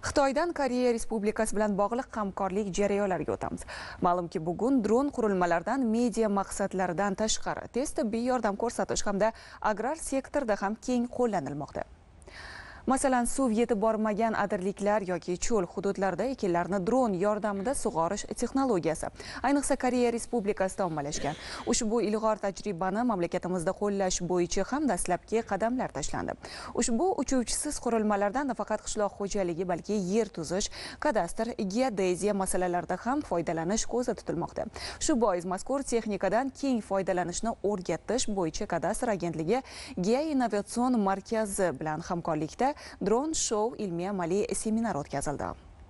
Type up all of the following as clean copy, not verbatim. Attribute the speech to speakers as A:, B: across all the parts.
A: Xitoydan Koreya Respublikasi bilan bog'liq hamkorlik jarayonlariga o'tamiz. Ma'lumki, bugun dron qurilmalaridan media maqsadlaridan tashqari tez tibbiy yordam ko'rsatish hamda agrar sektorda ham keng qo'llanilmoqda. Masalan, suv yetib bormagan adirliklar yoki cho'l hududlarda ekinlarni dron yordamida sug'orish texnologiyasi ayniqsa Koreya Respublikasida ommalashgan. Ushbu ilg'or tajribani mamlakatimizda qo'llash bo'yicha ham dastlabki qadamlar tashlandi. Ushbu uchuvchisiz qurilmalardan nafaqat qishloq xo'jaligi, balki yer tuzish, kadastr, geodeziya masalalarida ham foydalanish ko'zda tutilmoqda. Shu bois mazkur texnikadan keng foydalanishni o'rgatish bo'yicha kadastr agentligi Geoinnovatsion markazi bilan hamkorlikda Drone Show ilmiy-amaliy seminar o'tkazildi.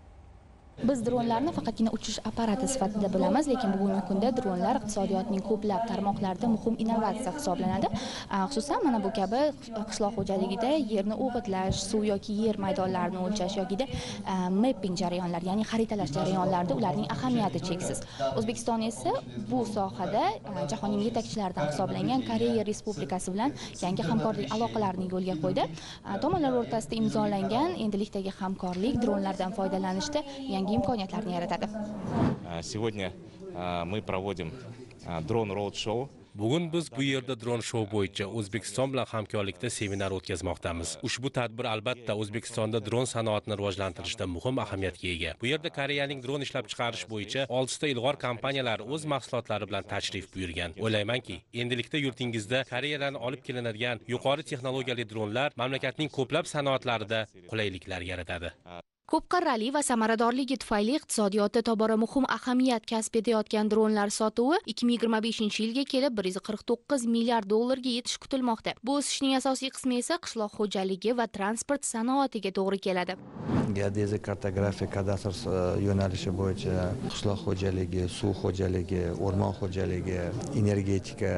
B: Biz dronlarni faqatgina uchish apparati sifatida bilamiz, lekin bugungi kunda dronlar iqtisodiyotning ko'plab tarmoqlarida muhim innovatsiya hisoblanadi. Xususan, mana bu kabi qishloq xo'jaligida yerni o'g'itlash, suv yoki yer maydonlarini o'lchash yokida mapping jarayonlari, ya'ni xaritalash jarayonlarida ularning ahamiyati cheksiz. O'zbekiston esa bu sohada jahonning yetakchilaridan hisoblangan Koreya Respublikasi bilan yangi hamkorlik aloqalarini yo'lga qo'ydi. Tomonlar o'rtasida imzolangan endilikdagi hamkorlik dronlardan foydalanishda imkoniyatlarni yaratadi.
C: Сегодня мы проводим Drone Road Show.
D: Bugun biz bu yerda dron show bo'yicha O'zbekiston bilan hamkorlikda seminar o'tkazmoqdamiz. Ushbu tadbir albatta O'zbekistonda dron sanoatini rivojlantirishda muhim ahamiyatga ega. Bu yerda Koreyaning dron ishlab chiqarish bo'yicha 6 ta ilg'or kompaniyalar o'z mahsulotlari bilan tashrif buyurgan. O'ylaymanki, endilikda yurtingizda Koreyadan olib kelinadigan yuqori texnologiyali dronlar mamlakatning ko'plab sanoatlarida qulayliklar yaratadi.
B: Ko'p qarrali va samaradorligi tufayli iqtisodiyotda tobora muhim ahamiyat kasb etayotgan dronlar sotuvi 2025-yilga kelib 149 milliard dollarga yetish kutilmoqda. Bu o'sishning asosiy qismi esa qishloq xo'jaligi va transport sanoatiga to'g'ri keladi.
E: Geodeziya, kartografiya, kadastr yo'nalishi bo'yicha qishloq xo'jaligi, suv xo'jaligi, o'rmon xo'jaligi, energetika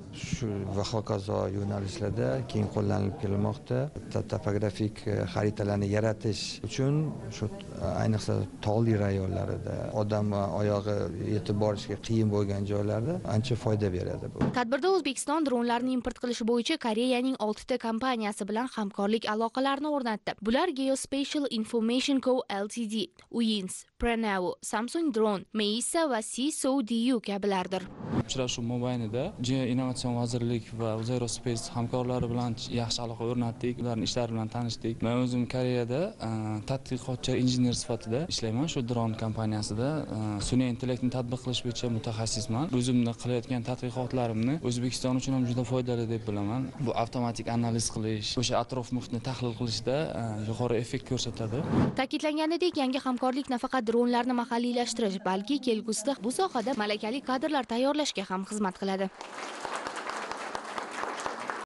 E: va hokazo yo'nalishlarda keng qo'llanilib kelmoqda. Topografik xaritalarni yaratish uchun shu ayniqsa tog'li rayonlarida, odam oyog'i yetib borishga qiyin bo'lgan joylarda ancha foyda beradi bu.
B: Tadbirda O'zbekiston dronlarni import qilish bo'yicha Koreyaning 6 ta kompaniyasi bilan hamkorlik aloqalarini o'rnatdi. Bular Geospatial Information Co Ltd, Uyins, Pranav, Samsung Drone, Meisa va CSODU kabilardir.
F: Uchrashuv mobaynida Innovatsion vazirlik va Aerospace hamkorlari bilan yaxshi aloqa o'rnatdik, ularning ishlari bilan tanishdik. Men o'zim Koreyada tadqiqotchi injener sifatida ishlayman. Shu dron kompaniyasida sun'iy intellektni tatbiq qilish bo'yicha mutaxassisman. O'zimni qilayotgan tadqiqotlarimni O'zbekiston uchun ham juda foydali deb bilaman. Bu avtomatik analiz qilish, o'sha atrof muhitni tahlil qilishda yuqori effekt ko'rsatadi.
B: Ta'kidlanganidek, yangi hamkorlik nafaqat dronlarni mahalliylashtirish, balki kelgusida bu sohada malakali kadrlar tayyorlashga ham xizmat qiladi.